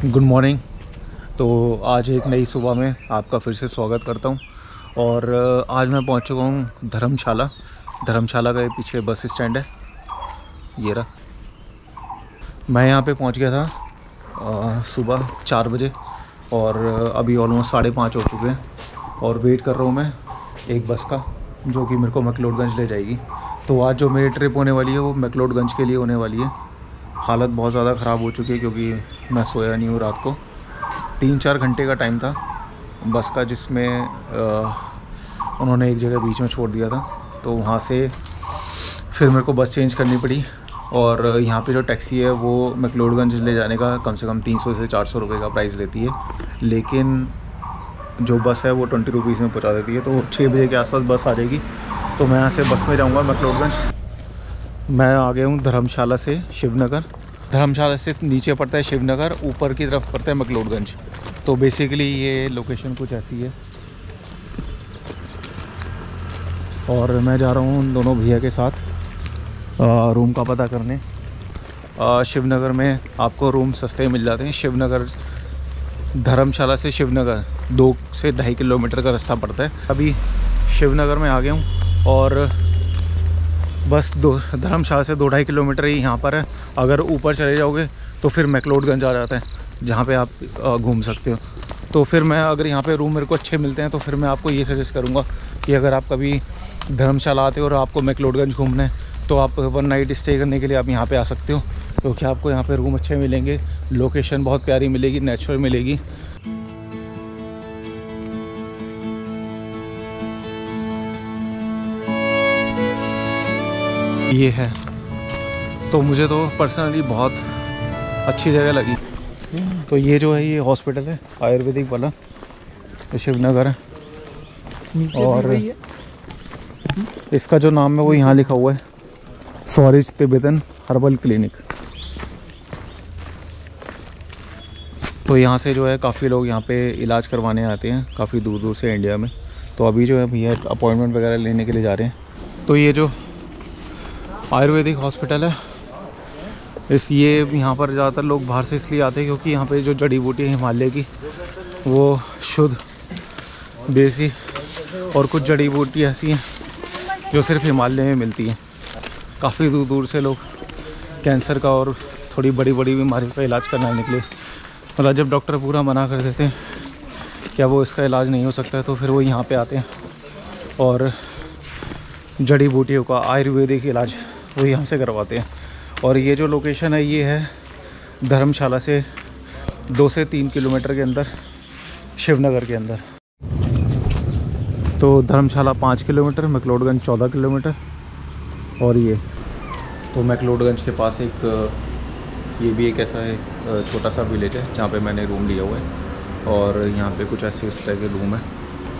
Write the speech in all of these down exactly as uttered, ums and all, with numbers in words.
Good morning. तो आज एक नई सुबह में आपका फिर से स्वागत करता हूं। और आज मैं पहुंच चुका हूं धर्मशाला। धर्मशाला का पीछे बस स्टैंड है, ये रहा। मैं यहां पे पहुंच गया था आ, सुबह चार बजे और अभी ऑलमोस्ट साढ़े पाँच हो चुके हैं और वेट कर रहा हूं मैं एक बस का जो कि मेरे को मैक्लोडगंज ले जाएगी। तो आज जो मेरी ट्रिप होने वाली है वो मैक्लोडगंज के लिए होने वाली है। हालत बहुत ज़्यादा ख़राब हो चुकी है क्योंकि मैं सोया नहीं हूँ रात को। तीन चार घंटे का टाइम था बस का, जिसमें उन्होंने एक जगह बीच में छोड़ दिया था। तो वहाँ से फिर मेरे को बस चेंज करनी पड़ी और यहाँ पे जो टैक्सी है वो मैक्लोडगंज ले जाने का कम से कम तीन सौ से चार सौ रुपये का प्राइस लेती है, लेकिन जो बस है वो ट्वेंटी रुपीज़ में पहुँचा देती है। तो छः बजे के आसपास बस आ जाएगी। तो मैं यहाँ से बस में जाऊँगा मैक्लोडगंज। मैं आ गया हूँ धर्मशाला से शिवनगर। धर्मशाला से नीचे पड़ता है शिवनगर, ऊपर की तरफ पड़ता है मैक्लोडगंज। तो बेसिकली ये लोकेशन कुछ ऐसी है और मैं जा रहा हूँ उन दोनों भैया के साथ आ, रूम का पता करने। आ, शिवनगर में आपको रूम सस्ते मिल जाते हैं। शिवनगर धर्मशाला से शिवनगर दो से ढाई किलोमीटर का रास्ता पड़ता है। अभी शिवनगर में आ गया हूँ और बस दो धर्मशाला से दो ढाई किलोमीटर ही यहाँ पर है। अगर ऊपर चले जाओगे तो फिर मैक्लोडगंज आ जाता है जहाँ पे आप घूम सकते हो। तो फिर मैं अगर यहाँ पे रूम मेरे को अच्छे मिलते हैं तो फिर मैं आपको ये सजेस्ट करूँगा कि अगर आप कभी धर्मशाला आते हो और आपको मैक्लोडगंज घूमना है तो आप वन नाइट स्टे करने के लिए आप यहाँ पे आ सकते हो, क्योंकि तो आपको यहाँ पे रूम अच्छे मिलेंगे, लोकेशन बहुत प्यारी मिलेगी, नेचुरल मिलेगी। ये है तो मुझे तो पर्सनली बहुत अच्छी जगह लगी। तो ये जो है ये हॉस्पिटल है आयुर्वेदिक वाला, तो शिवनगर है और इसका जो नाम है वो यहाँ लिखा हुआ है, स्वरिज तिब्बतन हर्बल क्लिनिक। तो यहाँ से जो है काफ़ी लोग यहाँ पे इलाज करवाने आते हैं काफ़ी दूर दूर से इंडिया में। तो अभी जो है भैया अपॉइंटमेंट वगैरह लेने के लिए जा रहे हैं। तो ये जो आयुर्वेदिक हॉस्पिटल है इस ये यहाँ पर ज़्यादातर लोग बाहर से इसलिए आते हैं क्योंकि यहाँ पे जो जड़ी बूटी है हिमालय की वो शुद्ध देसी, और कुछ जड़ी बूटी ऐसी हैं जो सिर्फ हिमालय में मिलती हैं। काफ़ी दूर दूर से लोग कैंसर का और थोड़ी बड़ी बड़ी बीमारी का इलाज करना निकले, मतलब जब डॉक्टर पूरा मना कर देते हैं क्या वो इसका इलाज नहीं हो सकता है तो फिर वो यहाँ पे आते हैं और जड़ी बूटियों का आयुर्वेदिक इलाज वो यहाँ से करवाते हैं। और ये जो लोकेशन है ये है धर्मशाला से दो से तीन किलोमीटर के अंदर शिवनगर के अंदर। तो धर्मशाला पाँच किलोमीटर, मैक्लोडगंज चौदह किलोमीटर। और ये तो मैक्लोडगंज के पास एक ये भी एक ऐसा है छोटा सा विलेज है जहाँ पे मैंने रूम लिया हुआ है और यहाँ पे कुछ ऐसे इस तरह के रूम है।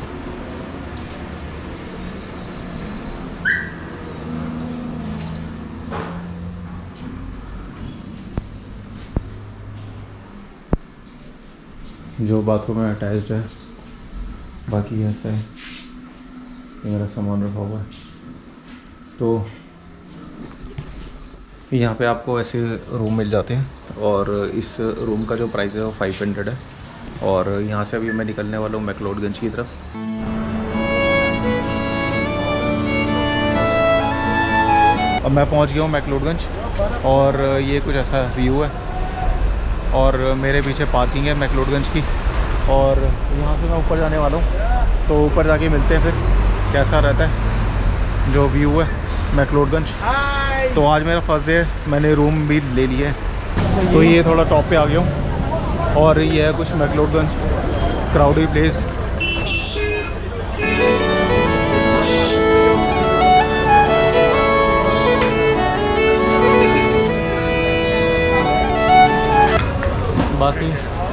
जो बाथरूम में अटैच्ड है, बाकी ऐसा है, ये मेरा सामान रखा हुआ है। तो यहाँ पे आपको ऐसे रूम मिल जाते हैं और इस रूम का जो प्राइस है वो फाइव हंड्रेड है। और यहाँ से अभी मैं निकलने वाला हूँ मैक्लोडगंज की तरफ। अब मैं पहुँच गया हूँ मैक्लोडगंज और ये कुछ ऐसा व्यू है और मेरे पीछे पार्किंग है मैक्लोडगंज की और यहाँ से मैं ऊपर जाने वाला हूँ। तो ऊपर जाके मिलते हैं फिर कैसा रहता है जो व्यू है मैक्लोडगंज। तो आज मेरा फर्स्ट डे है, मैंने रूम भी ले लिया है। तो ये थोड़ा टॉप पे आ गया हूँ और ये है कुछ मैक्लोडगंज क्राउडी प्लेस। बाकी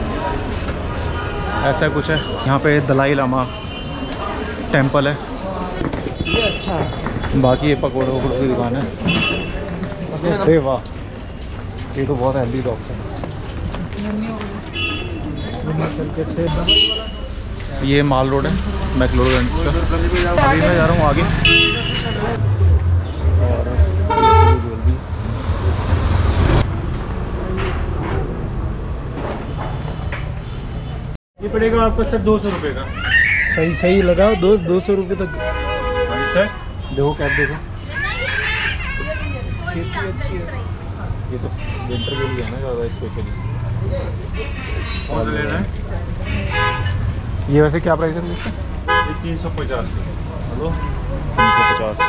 ऐसा कुछ है। यहाँ पे दलाई लामा टेंपल है, ये अच्छा है। बाकी ये पकौड़े वकौड़ों की दुकान है। अरे वाह, ये तो बहुत हेल्दी डॉग है। ये माल रोड है मैक्लोडगंज का। अभी मैं जा रहा हूँ आगे और पड़ेगा आपको सर दो सौ रुपये का। सही सही लगाओ दोस्त, दो सौ रुपये तक। हाँ सर देखो कैप देखो, खेती अच्छी है। ये तो विंटर के लिए है ना ज़्यादा स्पेशली। कौन सा लेना है? ये वैसे क्या प्राइस है इसका? ये तीन सौ पचास। हेलो तीन सौ पचास।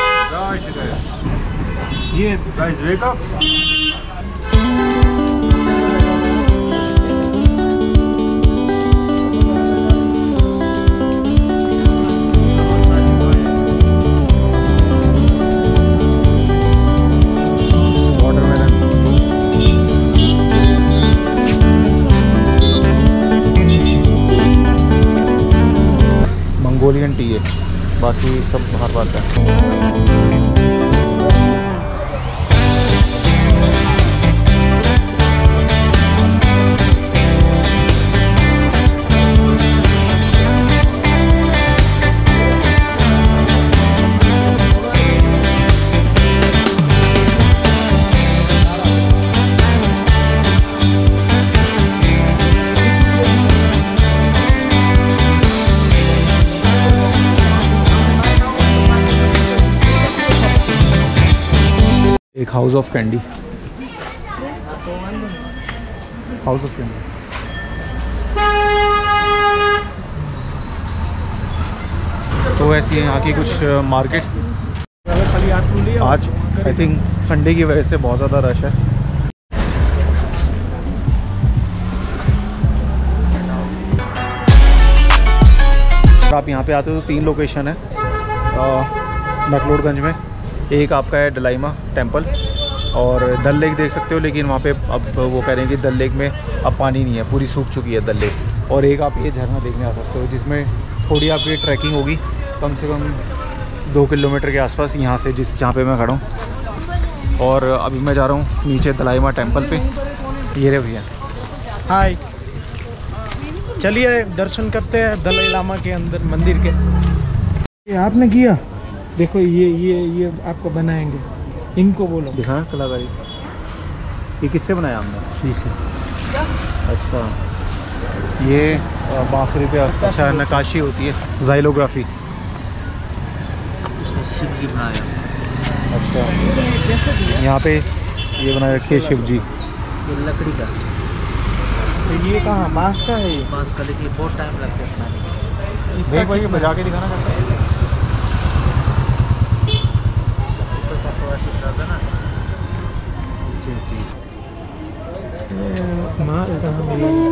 ये गाइस वेकअप। मंगोलियन टी है, बाकी सब बाहर बात है। एक house of candy, house of candy. तो वैसे यहाँ की कुछ मार्केट आज आई थिंक संडे की वजह से बहुत ज़्यादा रश है। आप यहाँ पे आते हो तो तीन लोकेशन है मैक्लोडगंज में। एक आपका है डलाइमा टेम्पल और डल लेक देख सकते हो, लेकिन वहाँ पे अब वो कह रहे हैं कि डल लेक में अब पानी नहीं है, पूरी सूख चुकी है डल लेक। और एक आप ये झरना देखने आ सकते हो जिसमें थोड़ी आपकी ट्रैकिंग होगी, कम से कम दो किलोमीटर के आसपास यहाँ से, जिस जहाँ पे मैं खड़ा हूँ। और अभी मैं जा रहा हूँ नीचे डलाइमा टेम्पल पे। ये रहे भैया। हाय, चलिए दर्शन करते हैं दलाई लामा के अंदर मंदिर के। ये आपने किया, देखो ये ये ये आपको बनाएंगे, इनको बोलो दिखाना कलाकारी। ये किससे बनाया हमने? शीशे। अच्छा, ये बाँसुरी पे अच्छा नक्काशी होती है, ज़ाइलोग्राफी। उसमें शिव जी बनाया। अच्छा, यहाँ पे ये बनाए रखे शिव जी। ये लकड़ी का। तो ये कहाँ बांस का है? ये बांस का, लेकिन बहुत टाइम लगता है बनाने में। देख भाई, ये बजा के दिखाना कैसा है। माल कहाँ मिलेगा?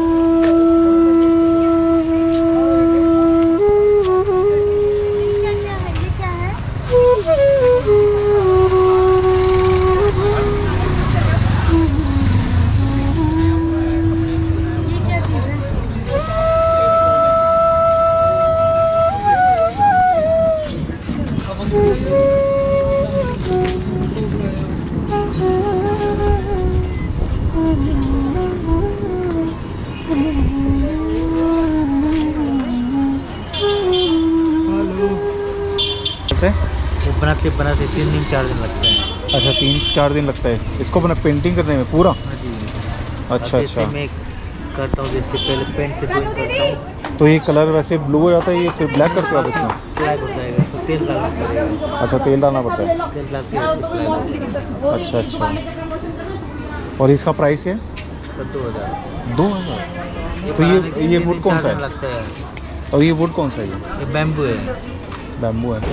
वो बनाते बनाते तीन दिन चार दिन लगते हैं। अच्छा, तीन चार दिन लगता है इसको बना पेंटिंग करने में पूरा? हाँ जी। अच्छा अच्छा। मैं करता हूँ, जैसे पहले पेंट से ड्राइंग करता हूँ। तो ये कलर वैसे ब्लू हो जाता है, ये फिर ब्लैक करते हो आप इसमें? ब्लैक हो जाएगा तो तेल डालना पड़ेगा। अच्छा, तेल डालना पड़ता है। तेल डाल के ऐसे ब्लैक हो जाएगा। अच्छा अच्छा। और इसका प्राइस क्या है? इसका दो हज़ार। दो हज़ार। तो ये ये वुड कौन सा है? लगता है। और ये वुड कौन सा है? ये ये बैम्बू है। बैम्बू है।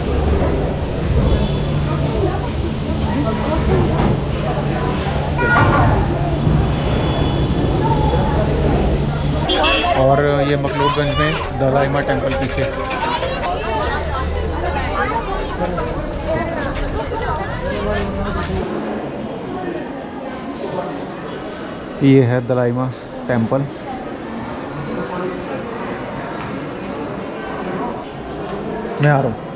और ये मकलोडगंज में दलाइमा टेम्पल पीछे। ये है दलाइमा टेम्पल। मैं आ रहा हूँ।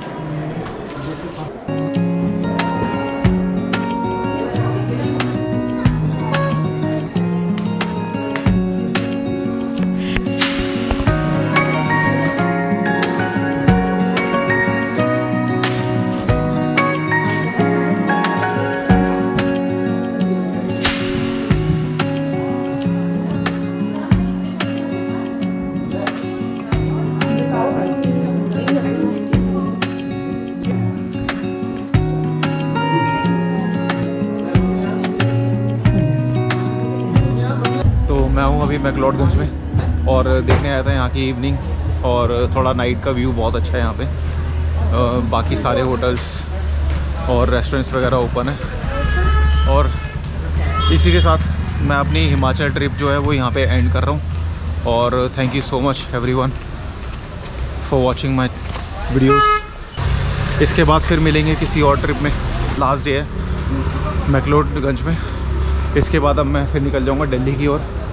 अभी मैक्लोडगंज में और देखने आया था यहाँ की इवनिंग, और थोड़ा नाइट का व्यू बहुत अच्छा है यहाँ पे। आ, बाकी सारे होटल्स और रेस्टोरेंट्स वगैरह ओपन है। और इसी के साथ मैं अपनी हिमाचल ट्रिप जो है वो यहाँ पे एंड कर रहा हूँ। और thank you so much everyone for watching my videos. इसके बाद फिर मिलेंगे किसी और ट्रिप में। लास्ट डे है मैक्लोडगंज में। इसके बाद अब मैं फिर निकल जाऊँगा दिल्ली की ओर।